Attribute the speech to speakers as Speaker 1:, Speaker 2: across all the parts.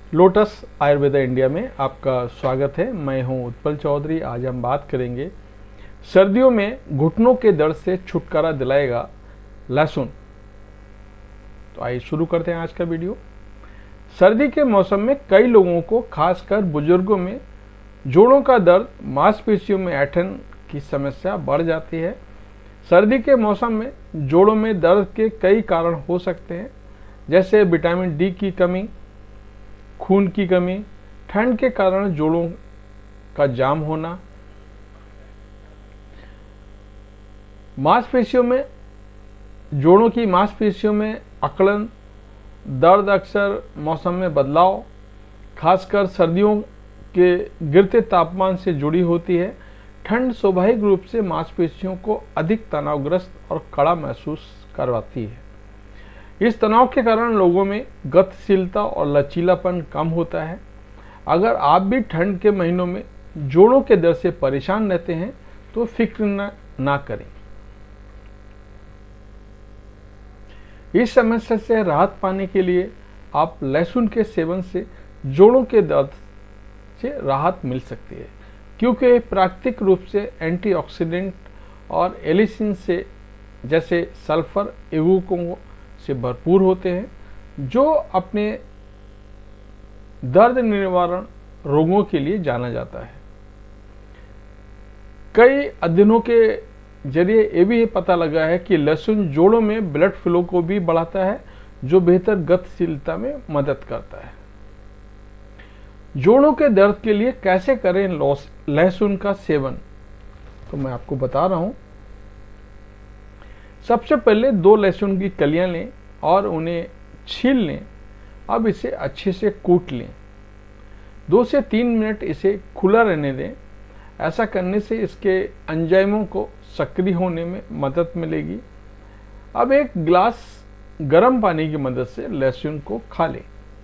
Speaker 1: Lotus Ayurveda India में आपका स्वागत है। मैं हूं उत्पल चौधरी। आज हम बात करेंगे सर्दियों में घुटनों के दर्द से छुटकारा दिलाएगा लहसुन। तो आइए शुरू करते हैं आज का वीडियो। सर्दी के मौसम में कई लोगों को, खासकर बुजुर्गों में जोड़ों का दर्द, मांसपेशियों में ऐंठन की समस्या बढ़ जाती है। सर्दी के मौसम में जोड़ों में दर्द के कई कारण हो सकते हैं, जैसे विटामिन डी की कमी, खून की कमी, ठंड के कारण जोड़ों का जाम होना, मांसपेशियों में जोड़ों की मांसपेशियों में अकड़न, दर्द अक्सर मौसम में बदलाव, खासकर सर्दियों के गिरते तापमान से जुड़ी होती है। ठंड स्वाभाविक रूप से मांसपेशियों को अधिक तनावग्रस्त और कड़ा महसूस करवाती है। इस तनाव के कारण लोगों में गतिशीलता और लचीलापन कम होता है। अगर आप भी ठंड के महीनों में जोड़ों के दर्द से परेशान रहते हैं तो फिक्र ना करें। इस समस्या से राहत पाने के लिए आप लहसुन के सेवन से जोड़ों के दर्द से राहत मिल सकती है, क्योंकि प्राकृतिक रूप से एंटीऑक्सीडेंट और एलिसिन से जैसे सल्फर यौगिकों से भरपूर होते हैं, जो अपने दर्द निवारण रोगों के लिए जाना जाता है। कई अध्ययनों के जरिए ये भी पता लगा है कि लहसुन जोड़ों में ब्लड फ्लो को भी बढ़ाता है, जो बेहतर गतिशीलता में मदद करता है। जोड़ों के दर्द के लिए कैसे करें लहसुन का सेवन, तो मैं आपको बता रहा हूं। सबसे पहले 2 लहसुन की कलियां लें और उन्हें छील लें। अब इसे अच्छे से कूट लें। 2 से 3 मिनट इसे खुला रहने दें। ऐसा करने से इसके एंजाइमों को सक्रिय होने में मदद मिलेगी। अब एक गिलास गर्म पानी की मदद से लहसुन को खा लें।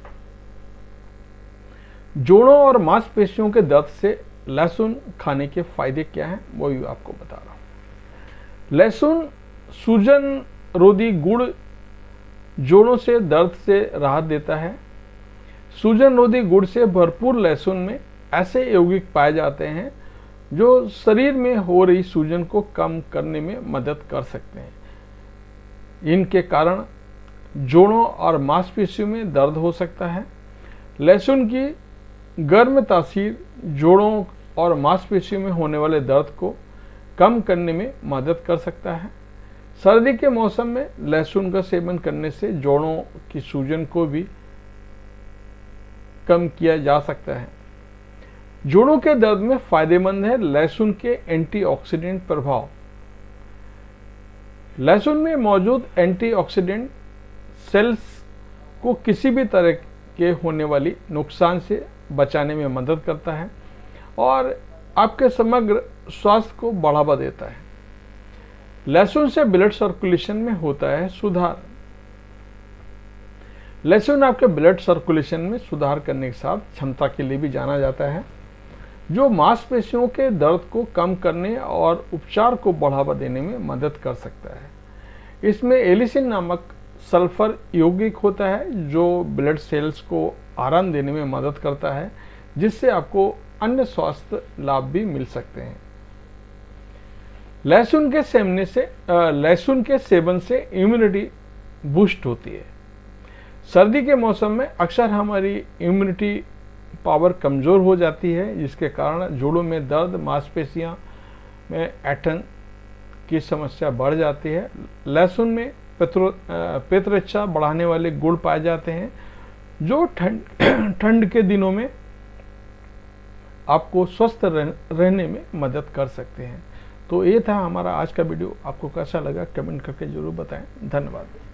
Speaker 1: जोड़ों और मांसपेशियों के दर्द से लहसुन खाने के फायदे क्या हैं, वो भी आपको बता रहा हूं। लहसुन सूजन रोधी गुड़ जोड़ों से दर्द से राहत देता है। सूजन रोधी गुड़ से भरपूर लहसुन में ऐसे यौगिक पाए जाते हैं जो शरीर में हो रही सूजन को कम करने में मदद कर सकते हैं। इनके कारण जोड़ों और मांसपेशियों में दर्द हो सकता है। लहसुन की गर्म तासीर जोड़ों और मांसपेशियों में होने वाले दर्द को कम करने में मदद कर सकता है। सर्दी के मौसम में लहसुन का सेवन करने से जोड़ों की सूजन को भी कम किया जा सकता है। जोड़ों के दर्द में फायदेमंद है लहसुन के एंटीऑक्सीडेंट प्रभाव। लहसुन में मौजूद एंटीऑक्सीडेंट सेल्स को किसी भी तरह के होने वाली नुकसान से बचाने में मदद करता है और आपके समग्र स्वास्थ्य को बढ़ावा देता है। लहसुन से ब्लड सर्कुलेशन में होता है सुधार। लहसुन आपके ब्लड सर्कुलेशन में सुधार करने के साथ क्षमता के लिए भी जाना जाता है, जो मांसपेशियों के दर्द को कम करने और उपचार को बढ़ावा देने में मदद कर सकता है। इसमें एलिसिन नामक सल्फर यौगिक होता है, जो ब्लड सेल्स को आराम देने में मदद करता है, जिससे आपको अन्य स्वास्थ्य लाभ भी मिल सकते हैं। लहसुन के सेवन से इम्यूनिटी बूस्ट होती है। सर्दी के मौसम में अक्सर हमारी इम्यूनिटी पावर कमज़ोर हो जाती है, जिसके कारण जोड़ों में दर्द, मांसपेशियों में ऐंठन की समस्या बढ़ जाती है। लहसुन में पेतरच्छा बढ़ाने वाले गुण पाए जाते हैं, जो ठंड के दिनों में आपको स्वस्थ रहने में मदद कर सकते हैं। तो ये था हमारा आज का वीडियो। आपको कैसा लगा कमेंट करके जरूर बताएं। धन्यवाद।